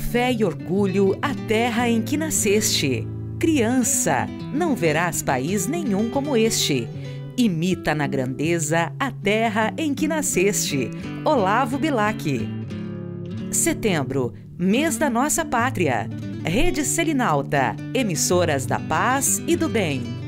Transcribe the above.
fé e orgulho a terra em que nasceste. Criança, não verás país nenhum como este. Imita na grandeza a terra em que nasceste. Olavo Bilac. Setembro, mês da nossa pátria. Rede Selinalta, emissoras da paz e do bem.